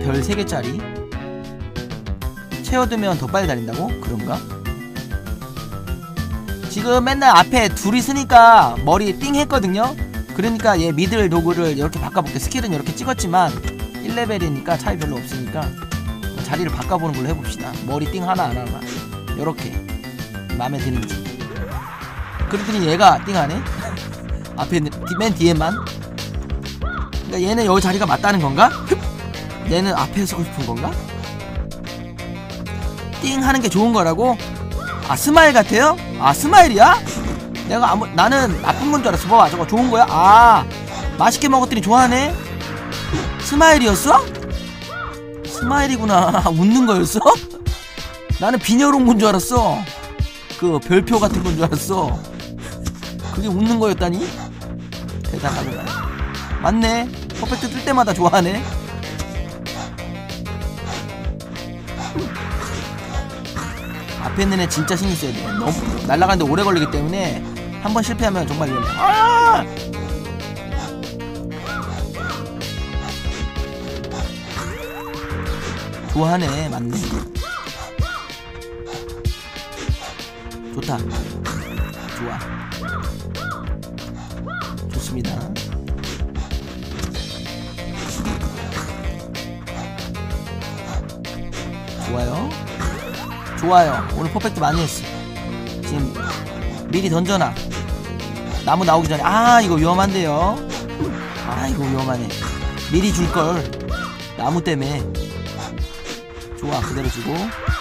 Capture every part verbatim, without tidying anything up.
별 세 개짜리 채워두면 더 빨리 달린다고? 그런가? 지금 맨날 앞에 둘이 쓰니까 머리 띵 했거든요? 그러니까 얘 미들 도구를 이렇게 바꿔볼게. 스킬은 이렇게 찍었지만 일 레벨이니까 차이 별로 없으니까 자리를 바꿔보는 걸로 해봅시다. 머리 띵 하나 안 하나 요렇게 마음에 드는지. 그랬더니 얘가 띵하네? 앞에 있는 맨 뒤에만. 그러니까 얘는 여기 자리가 맞다는 건가? 얘는 앞에 서고 싶은 건가? 띵 하는 게 좋은 거라고? 아 스마일 같아요? 아 스마일이야? 내가 아무 나는 나쁜 건 줄 알았어. 봐봐 저거 좋은 거야? 아 맛있게 먹었더니 좋아하네? 스마일이었어? 스마일이구나. 웃는 거였어? 나는 비녀로 온 건 줄 알았어. 그 별표 같은 건 줄 알았어. 그게 웃는 거였다니? 대단하구나. 맞네. 퍼펙트 뜰 때마다 좋아하네. 앞에 있는 애 진짜 신경 써야 돼. 너무 날아가는데 오래 걸리기 때문에 한 번 실패하면 정말 위험해. 아! 좋아하네. 맞네. 좋다. 좋아. 좋습니다. 좋아요. 좋아요. 오늘 퍼펙트 많이 했어. 지금 미리 던져놔. 나무 나오기 전에. 아 이거 위험한데요. 아 이거 위험하네. 미리 줄걸. 나무 때문에. 좋아 그대로 주고.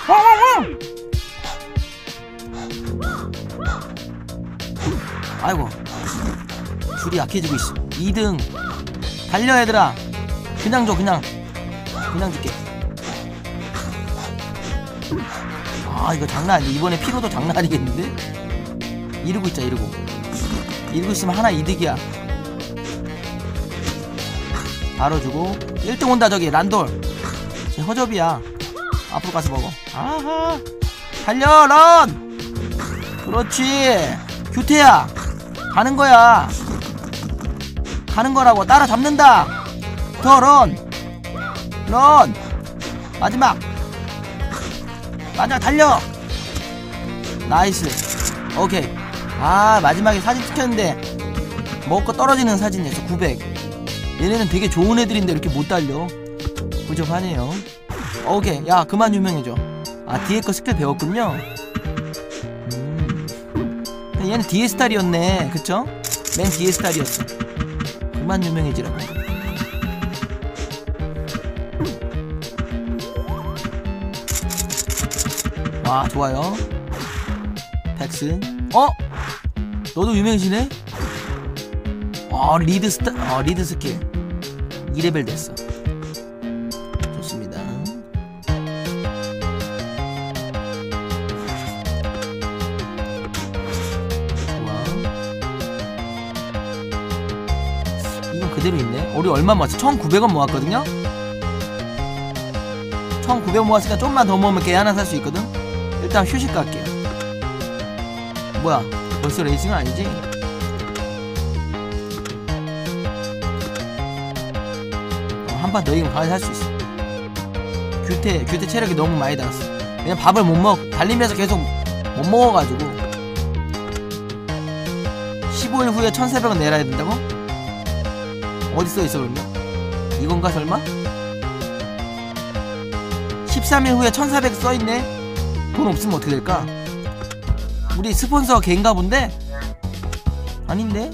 아이고 줄이 약해지고 있어. 이 등 달려 얘들아. 그냥 줘 그냥. 그냥 줄게. 아 이거 장난 아니야. 이번에 피로도 장난 아니겠는데? 이러고 있자 이러고. 이러고 있으면 하나 이득이야. 바로 주고. 일 등 온다 저기 란돌. 쟤 허접이야. 앞으로 가서 먹어. 아하 달려 런. 그렇지. 규태야 가는 거야. 가는 거라고. 따라 잡는다. 더 런. 런. 마지막 마지막 달려. 나이스. 오케이. 아 마지막에 사진 찍혔는데 먹을 거 떨어지는 사진이었어. 구백. 얘네는 되게 좋은 애들인데 이렇게 못 달려. 부족하네요. 오케이. 야 그만 유명해져. 아 뒤에 거 스킬 배웠군요. 음. 얘는 뒤에 스타일이었네. 그쵸? 맨 뒤에 스타일이었어. 그만 유명해지라고. 와 좋아요. 팩스. 어? 너도 유명해지네? 어 리드 스타 어 리드 스킬 이 레벨 됐어. 좋습니다. 좋아. 이건 그대로 있네. 우리 얼마 모았어? 천구백 원 모았거든요? 천구백 원 모았으니까 좀만 더 모으면 개 하나 살 수 있거든? 일단 휴식 갈게요. 뭐야 벌써 레이싱은 아니지? 어, 한 판 더 이기면 강하게 살 수 있어. 규태 규태 체력이 너무 많이 달았어. 그냥 밥을 못 먹 달리면서 계속 못 먹어가지고. 십오 일 후에 천사백 원 내놔야 된다고? 어디 써있어 그러면? 이건가 설마? 십삼 일 후에 천사백 써있네? 돈 없으면 어떻게 될까? 우리 스폰서 걔인가 본데? 아닌데?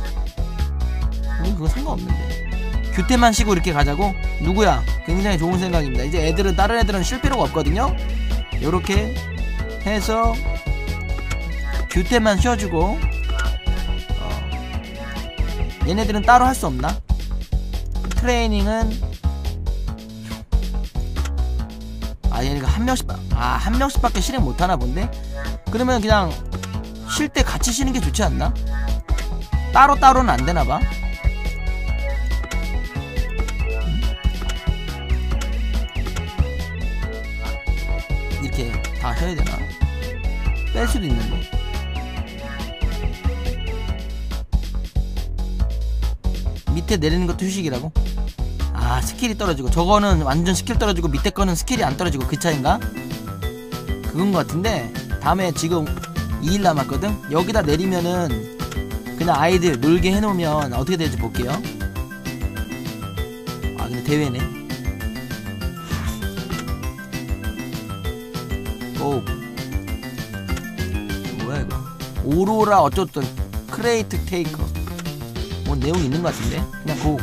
우린 그거 상관없는데. 규태만 쉬고 이렇게 가자고? 누구야? 굉장히 좋은 생각입니다. 이제 애들은 다른 애들은 쉴 필요가 없거든요? 요렇게 해서 규태만 쉬어주고. 어. 얘네들은 따로 할 수 없나? 트레이닝은 아 얘네가 한 명씩 아 한 명씩밖에 실행 못하나 본데? 그러면 그냥 쉴 때 같이 쉬는 게 좋지 않나? 따로 따로는 안 되나봐. 이렇게 다 해야 되나? 뺄 수도 있는데. 밑에 내리는 것도 휴식이라고? 아 아 스킬이 떨어지고, 저거는 완전 스킬 떨어지고 밑에 거는 스킬이 안 떨어지고 그 차인가? 그건 것 같은데, 다음에 지금 이 일 남았거든? 여기다 내리면은 그냥 아이들 놀게 해놓으면 어떻게 될지 볼게요. 아 근데 대회네. 오 뭐야 이거, 오로라 어쩌던 크레이트 테이커, 뭐 내용 있는 것 같은데? 그냥 고.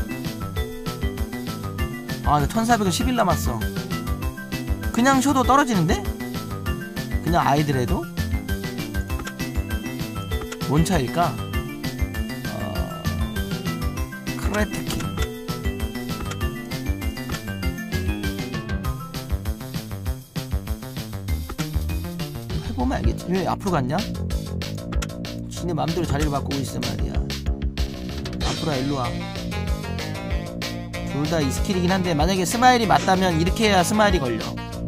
아 나 천사백십일 남았어. 그냥 쉬어도 떨어지는데? 그냥 아이들 해도? 뭔 차일까? 어... 크래트킹. 해보면 알겠지. 왜 앞으로 갔냐? 지네 맘대로 자리를 바꾸고 있어 말이야. 앞으로 와, 일로와. 둘 다 이 스킬이긴 한데, 만약에 스마일이 맞다면 이렇게 해야 스마일이 걸려.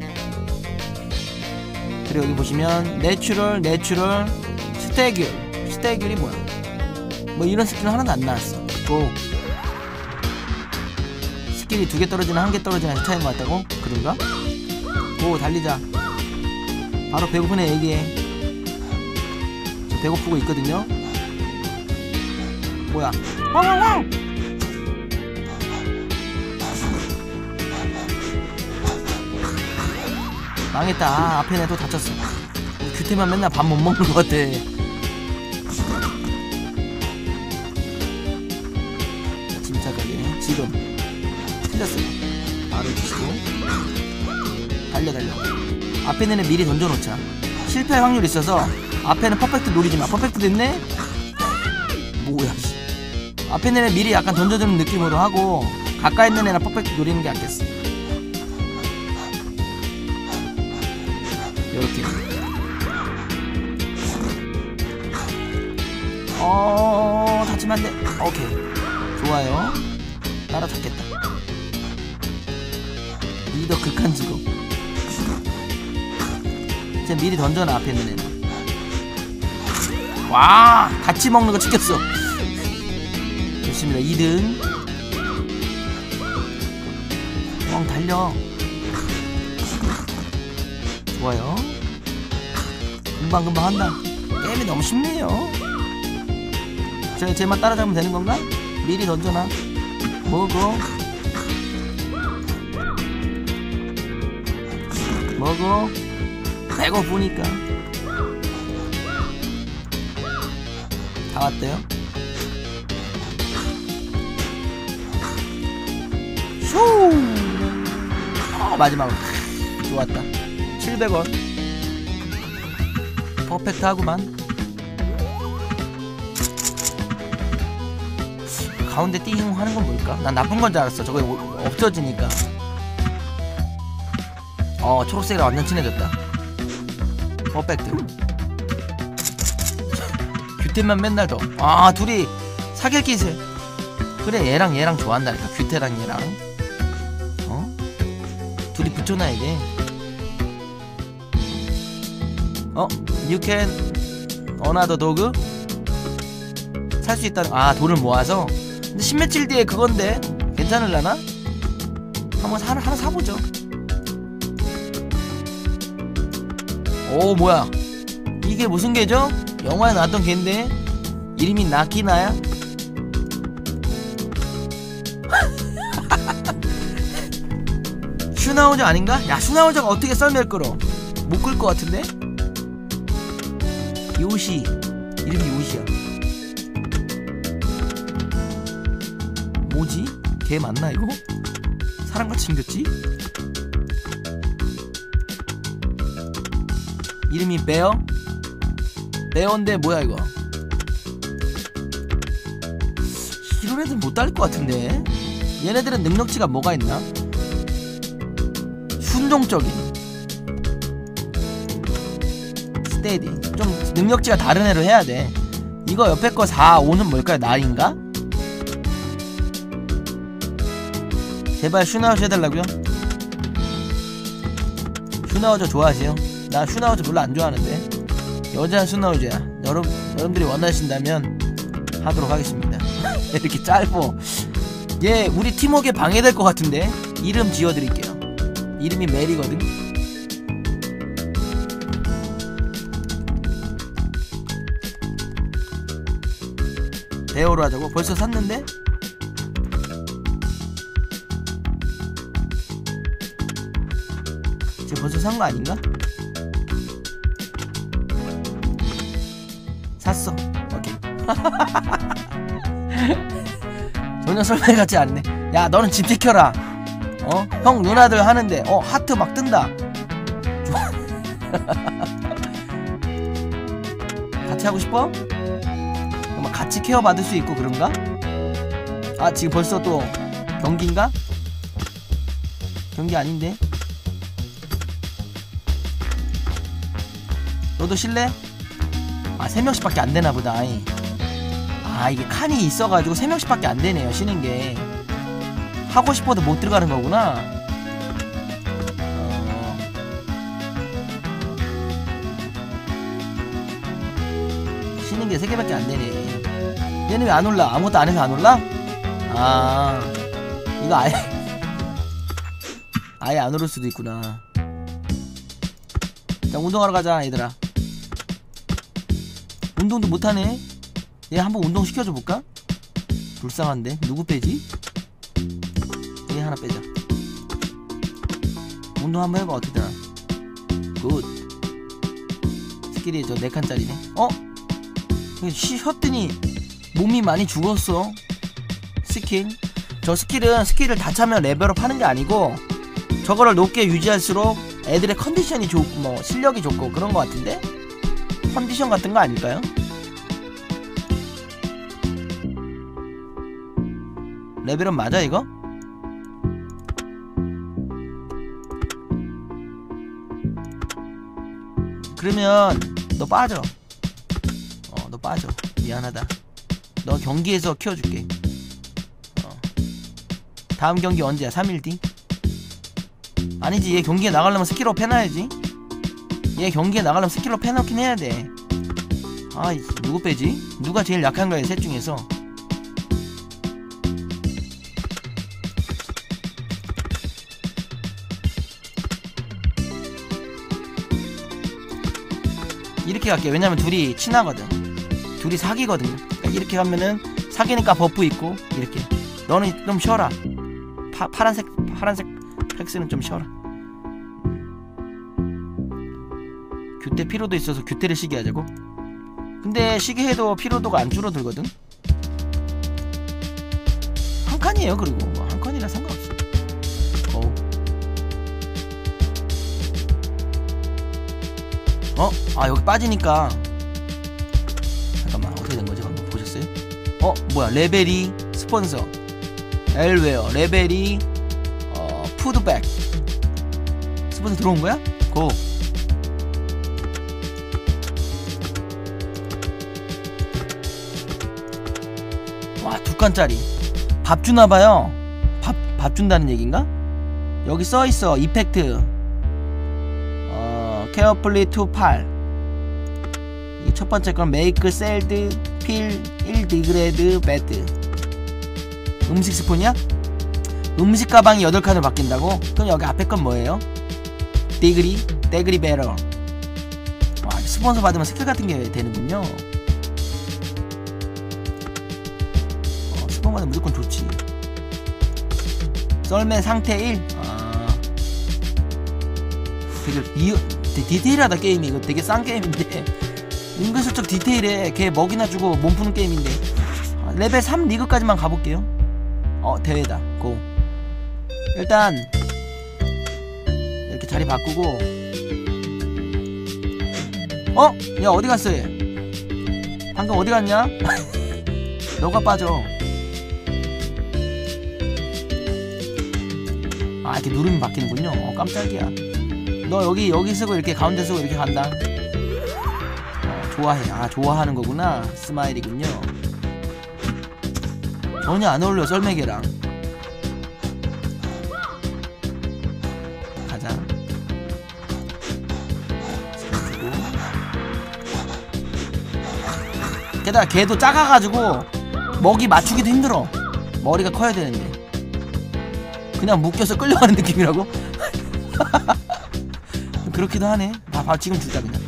그리고 여기 보시면 내추럴, 내추럴, 스태귤. 스태귤이 뭐야? 뭐 이런 스킬은 하나도 안 나왔어. 고. 스킬이 두 개 떨어지나 한 개 떨어지나 차이인 것 같다고? 그런가? 고 달리자. 바로 배고프네 얘기해. 배고프고 있거든요. 뭐야? 왕왕왕! 망했다. 아, 앞에 내도 다쳤어. 규태만 맨날 밥 못 먹는 것 같아. 침착하게. 지금 틀렸어. 바로 드시고 달려 달려. 앞에 내는 미리 던져놓자. 실패할 확률이 있어서 앞에는 퍼펙트 노리지마. 퍼펙트 됐네? 뭐야 씨. 앞에 내는 미리 약간 던져주는 느낌으로 하고, 가까이 있는 애랑 퍼펙트 노리는 게 낫겠어. 요렇게. 어... 다치면 안돼. 오케이 좋아요. 따라잡겠다. 리더 극한 직업. 이제 미리 던져놔 앞에 있는 애는. 와 같이 먹는 거 찍혔어. 좋습니다. 이 등. 뻥 달려. 좋아요. 금방금방 한다. 게임이 너무 쉽네요. 저 쟤만 따라잡으면 되는 건가? 미리 던져놔. 먹어. 먹어. 배고프니까. 다 왔대요. 쇼. 어, 마지막으로 좋았다. 칠백 원. 퍼펙트 하구만. 가운데 띵 하는 건 뭘까? 난 나쁜 건 줄 알았어. 저거 없어지니까. 어 초록색이랑 완전 친해졌다. 퍼펙트. 규태만 맨날 더. 아 둘이 사귈 기세. 그래 얘랑 얘랑 좋아한다니까. 규태랑 얘랑. 어? 둘이 붙여놔야 돼. 어? You can another dog? 살 수 있다는. 아 돈을 모아서. 근데 십 며칠 뒤에 그건데 괜찮을라나? 한번 사, 하나 사보죠. 오 뭐야 이게 무슨 개죠? 영화에 나왔던 개인데 이름이 나키나야? 슈나우저 아닌가? 야 슈나우저가 어떻게 썰매를 끌어? 못 끌 것 같은데? 요시. 이름이 요시야. 뭐지? 개 맞나 이거? 사람같이 생겼지? 이름이 베어? 베어인데 뭐야 이거? 이런 애들 못 달릴 것 같은데? 얘네들은 능력치가 뭐가 있나? 순종적인 스테디. 좀 능력치가 다른 애로 해야 돼. 이거 옆에 거 사, 오는 뭘까요? 나인가? 제발 슈나우저 해달라고요? 슈나우저 좋아하세요? 나 슈나우저 별로 안 좋아하는데. 여자 슈나우저야. 여러분, 여러분들이 원하신다면 하도록 하겠습니다. 이렇게 짧어. 얘 우리 팀워크에 방해될 것 같은데. 이름 지어드릴게요. 이름이 메리거든. 대어로 하자고? 벌써 샀는데? 지금 벌써 산 거 아닌가? 샀어. 오케이. 전혀 설명 같지 않네. 야, 너는 집 지켜라. 어? 형 누나들 하는데 어 하트 막 뜬다. 같이 하고 싶어? 막 같이 케어 받을 수 있고 그런가? 아, 지금 벌써 또 경기인가? 경기 아닌데? 너도 실래? 아, 세 명씩밖에 안 되나 보다. 아, 이게 칸이 있어가지고 세 명씩밖에 안 되네요, 쉬는 게. 하고 싶어도 못 들어가는 거구나. 어... 쉬는 게 세 개밖에 안 되네. 얘는 왜 안 올라? 아무것도 안 해서 안 올라? 아, 이거 아예 아예 안 오를 수도 있구나. 자, 운동하러 가자, 얘들아. 운동도 못하네. 얘 한번 운동 시켜줘 볼까? 불쌍한데 누구 빼지? 얘 하나 빼자. 운동 한번 해봐. 어떻게 되나? 굿. 스킬이 저 네 칸짜리네. 어? 쉬었더니 몸이 많이 죽었어. 스킬. 저 스킬은 스킬을 다 차면 레벨업 하는 게 아니고 저거를 높게 유지할수록 애들의 컨디션이 좋고 뭐 실력이 좋고 그런 거 같은데? 컨디션 같은 거 아닐까요? 레벨업 맞아 이거? 그러면 너 빠져. 어, 너 빠져. 미안하다. 너 경기에서 키워줄게. 어. 다음 경기 언제야? 삼 일 뒤? 아니지, 얘 경기에 나가려면 스킬업 해놔야지. 얘 경기에 나가려면 스킬업 해놓긴 해야 돼. 아, 누구 빼지? 누가 제일 약한 거야, 셋 중에서? 이렇게 갈게. 왜냐면 둘이 친하거든. 둘이 사귀거든. 그러니까 이렇게 가면은 사귀니까 버프 있고. 이렇게 너는 좀 쉬어라. 파, 파란색 파란색 팩스는 좀 쉬어라. 규태 피로도 있어서 규태를 쉬게 하자고. 근데 쉬게 해도 피로도가 안 줄어들거든. 한 칸이에요. 그리고 뭐 한 칸이라 상관없어. 어. 어? 아, 여기 빠지니까. 잠깐만, 어떻게 된 거지? 방금 보셨어요? 어? 뭐야? 레벨이 스폰서 엘웨어 레벨이 어 푸드백 스폰서 들어온 거야? 고. 와, 두 칸짜리 밥 주나봐요. 밥, 밥 준다는 얘기인가? 여기 써있어. 이펙트 carefully to 팔. 이게 첫 번째 건 make, seld, peel, 일 degrade, bad. 음식 스폰이야? 음식 가방이 여덟 칸으로 바뀐다고? 그럼 여기 앞에 건 뭐예요? degree, degree better. 와, 스폰서 받으면 스킬 같은 게 되는군요. 어, 스폰 받으면 무조건 좋지. 썰매 상태 일. 아, 되게 이 디테일하다 게임이. 이거 되게 싼 게임인데 은근슬쩍 디테일해. 걔 먹이나 주고 몸 푸는 게임인데. 아, 레벨 삼 리그까지만 가볼게요. 어, 대회다. 고. 일단 이렇게 자리 바꾸고. 어? 야, 어디 갔어 얘? 방금 어디 갔냐? 너가 빠져. 아, 이렇게 누르면 바뀌는군요. 어, 깜짝이야. 너 여기 여기 쓰고 이렇게 가운데 쓰고 이렇게 간다. 어, 좋아해. 아, 좋아하는 거구나. 스마일이군요. 전혀 안 어울려 썰매개랑. 가자. 게다가 걔도 작아가지고 먹이 맞추기도 힘들어. 머리가 커야 되는데. 그냥 묶여서 끌려가는 느낌이라고? 그렇기도 하네. 아, 바로 지금 주자 그냥.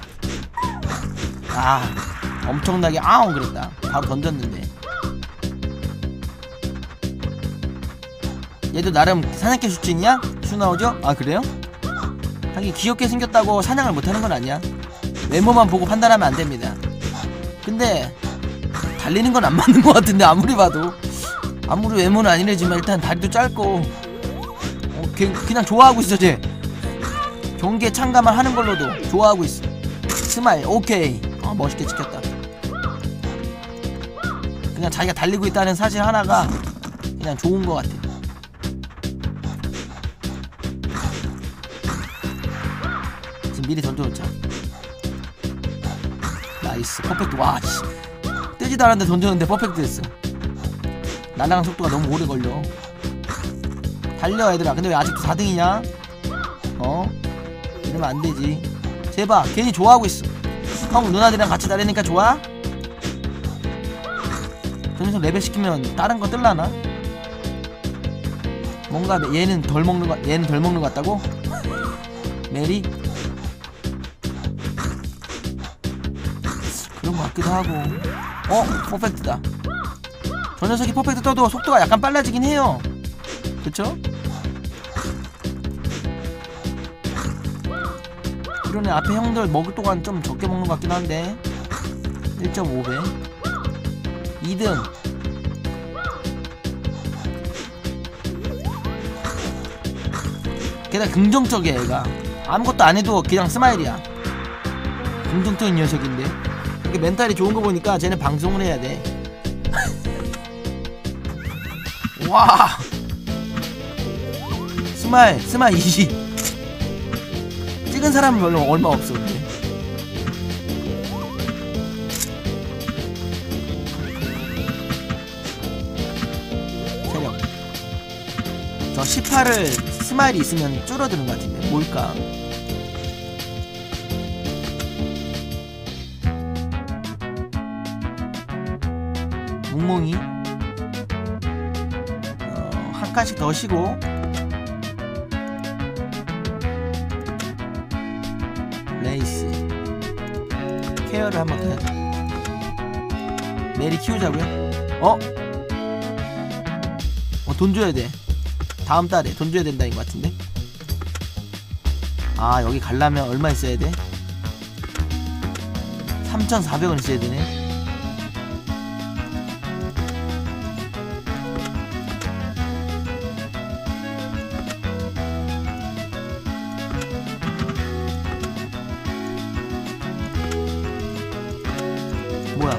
아, 엄청나게 아웅 그랬다. 바로 던졌는데. 얘도 나름 사냥개 수준이야? 슈나오죠? 아, 그래요? 하긴 귀엽게 생겼다고 사냥을 못하는 건 아니야. 외모만 보고 판단하면 안 됩니다. 근데 달리는 건 안 맞는 것 같은데, 아무리 봐도. 아무리 외모는 아니래지만 일단 다리도 짧고, 어, 걔 그냥 좋아하고 있어. 쟤 경기에 참가만 하는 걸로도 좋아하고 있어. 스마일. 오케이. 어, 멋있게 찍혔다. 그냥 자기가 달리고 있다는 사실 하나가 그냥 좋은 것 같아. 지금 미리 던져놓자. 나이스. 퍼펙트. 와, 씨. 뜨지도 않았는데 던졌는데 퍼펙트 됐어. 날아가는 속도가 너무 오래 걸려. 달려 얘들아. 근데 왜 아직도 사 등이냐? 어? 이러면 안 되지. 제발. 괜히 좋아하고 있어. 형 누나들이랑 같이 달리니까 좋아? 저 녀석 레벨 시키면 다른 거 뜰라나? 뭔가 얘는 덜 먹는 거, 얘는 덜 먹는 거 같다고? 메리? 그런 거 같기도 하고. 어? 퍼펙트다. 저 녀석이 퍼펙트 떠도 속도가 약간 빨라지긴 해요. 그쵸? 이러네. 앞에 형들 먹을 동안 좀 적게 먹는 것 같긴 한데. 일 점 오 배. 이 등. 게다가 긍정적이야 얘가. 아무것도 안 해도 그냥 스마일이야. 긍정적인 녀석인데. 이렇게 멘탈이 좋은 거 보니까 쟤는 방송을 해야 돼. 와, 스마일 스마일 이십. 찍은 사람은 별로 얼마 없어. 근데 체력 저 십팔을 스마일이 있으면 줄어드는 것 같은데 뭘까? 몽몽이 어, 한 칸씩 더 쉬고. 레이스 케어를 한번 해야지. 메리 키우자고요? 어? 어, 돈 줘야 돼. 다음 달에 돈 줘야 된다인 것 같은데. 아, 여기 가려면 얼마 있어야 돼? 삼천사백 원 있어야 되네. 뭐야?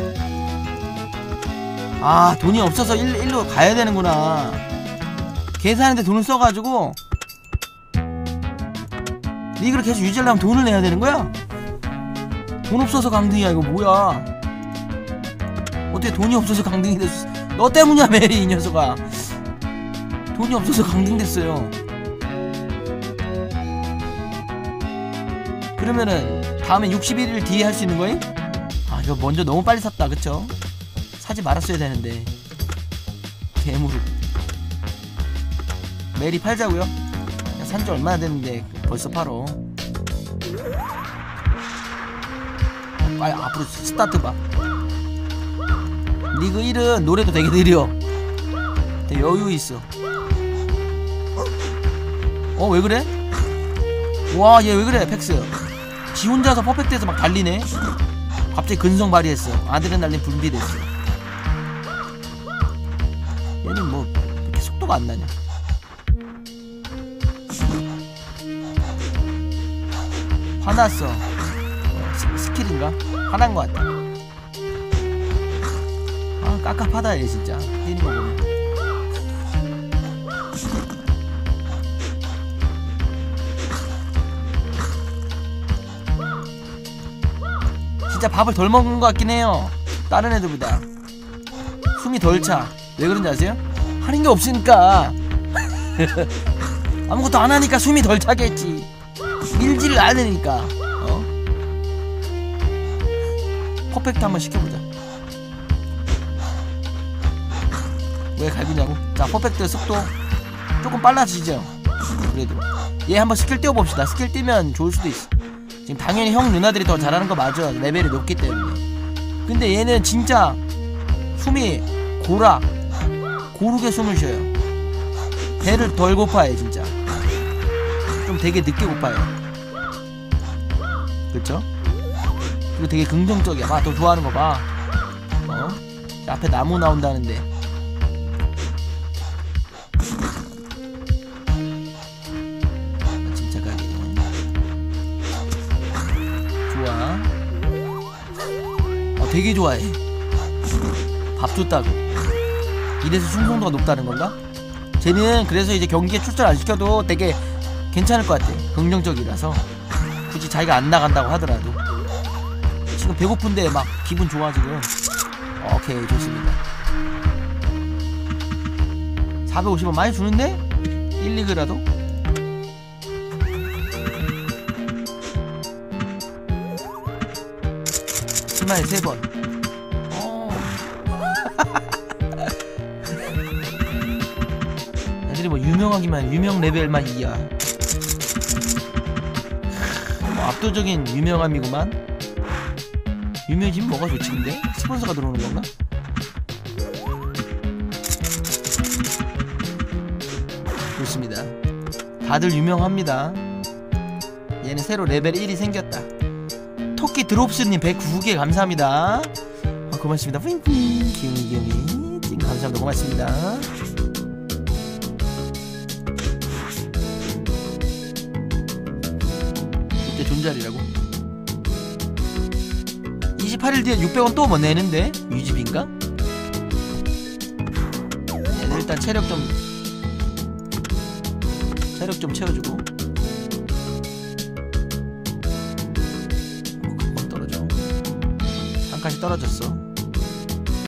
아, 돈이 없어서 일, 일로 가야 되는구나. 계산하는데 돈을 써가지고 리그를 계속 유지하려면 돈을 내야 되는 거야? 돈 없어서 강등이야. 이거 뭐야? 어떻게 돈이 없어서 강등이 됐어? 너 때문이야 메리 이 녀석아. 돈이 없어서 강등됐어요. 그러면은 다음에 육십일 일 뒤에 할 수 있는 거임? 아, 이거 먼저 너무 빨리 샀다. 그쵸? 사지 말았어야 되는데. 개무릎. 메리 팔자고요? 산지 얼마나 됐는데 벌써 팔어. 빨리 앞으로 스타트 봐. 리그 일은 노래도 되게 느려. 되게 여유 있어. 어, 왜 그래? 와, 얘 왜 그래 팩스. 지 혼자서 퍼펙트해서 막 달리네. 갑자기 근성 발휘했어. 아드레날린 분비됐어. 얘는 뭐 이렇게 속도가 안 나냐? 화났어. 어, 스, 스킬인가? 화난 것 같다. 아, 깝깝하다 얘 진짜. 뛰는 거 보면. 진짜 밥을 덜 먹는 것 같긴 해요. 다른 애들보다. 숨이 덜 차. 왜 그런지 아세요? 하는 게 없으니까. 아무것도 안 하니까 숨이 덜 차겠지. 밀지를 않으니까. 어? 퍼펙트 한번 시켜보자. 왜 갈비냐고? 자, 퍼펙트 속도 조금 빨라지죠. 그래도 얘 한번 스킬 띄워봅시다. 스킬 띄면 좋을 수도 있어. 지금 당연히 형 누나들이 더 잘하는 거 맞아. 레벨이 높기 때문에. 근데 얘는 진짜 숨이 고라 고르게 숨을 쉬어요. 배를 덜 고파해 진짜. 좀 되게 늦게 고파요. 그쵸? 그리고 되게 긍정적이야. 봐, 더 좋아하는 거 봐. 어? 앞에 나무 나온다는데. 진짜 가게. 좋아. 어, 되게 좋아해. 밥 줬다고. 이래서 충성도가 높다는 건가? 쟤는 그래서 이제 경기에 출전 안 시켜도 되게 괜찮을 것 같아. 긍정적이라서. 굳이 자기가 안 나간다고 하더라도. 지금 배고픈데 막 기분 좋아 지금. 오케이 좋습니다. 사백오십 원 많이 주는데? 일 리그라도? 심하게 세 번. 어. 애들이 뭐 유명하기만 유명 레벨만 이야. 뭐 압도적인 유명함이구만. 유명해지면 뭐가 좋지 근데? 스폰서가 들어오는 건가? 좋습니다. 다들 유명합니다. 얘는 새로 레벨 일이 생겼다. 토끼 드롭스님 백구 개 감사합니다. 아, 고맙습니다. 뿌잉뿌잉 기웅이 기웅이 찡 감사합니다. 고맙습니다. 이때 존잘이라고? 이십팔 일 뒤에 육백 원 또 뭐 내는데? 유지비인가? 얘는 일단 체력 좀 체력 좀 채워주고. 금방 떨어져. 한 칸씩 떨어졌어.